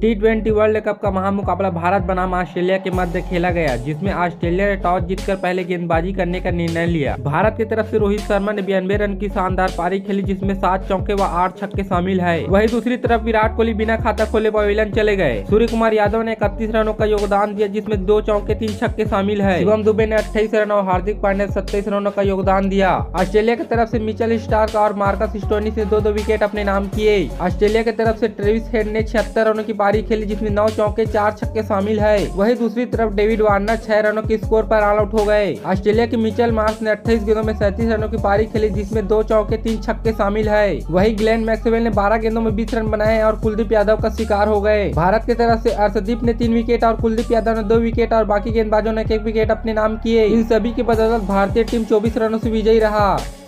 T20 world cup का महामुकाबला भारत बनाम Australia के मध्य खेला गया, जिसमें ऑस्ट्रेलिया ने टॉस जीतकर पहले गेंदबाजी करने का निर्णय लिया। भारत की तरफ से रोहित शर्मा ने 92 रन की शानदार पारी खेली, जिसमें 7 चौके व 8 छक्के शामिल है। वहीं दूसरी तरफ विराट कोहली बिना खाता खोले पवेलियन चले गए। सूर्य कुमार यादव ने 31 रनों का योगदान दिया, जिसमें 2 चौके 3 छक्के शामिल है। शिवम दुबे ने 28 रन और हार्दिक पांड्या ने 27 रनों का योगदान दिया। ऑस्ट्रेलिया की तरफ से मिचेल स्टार्क और मार्कस स्टोनी से 2-2 विकेट अपने नाम किए। ऑस्ट्रेलिया की तरफ से ट्रेविस हेड ने 76 रनों की पारी खेली, जिसमें 9 चौके 4 छक्के शामिल है। वहीं दूसरी तरफ डेविड वार्नर 6 रनों के स्कोर पर ऑल आउट हो गए। ऑस्ट्रेलिया के मिचेल मार्श ने 28 गेंदों में 37 रनों की पारी खेली, जिसमें 2 चौके 3 छक्के शामिल है। वहीं ग्लेन मैक्सवेल ने 12 गेंदों में 20 रन बनाए और कुलदीप यादव का शिकार हो गए। भारत की तरफ से अर्शदीप ने 3 विकेट और कुलदीप यादव ने 2 विकेट और बाकी गेंदबाजों ने 1 विकेट अपने नाम किए। इन सभी की बदौलत भारतीय टीम 24 रनों से विजयी रहा।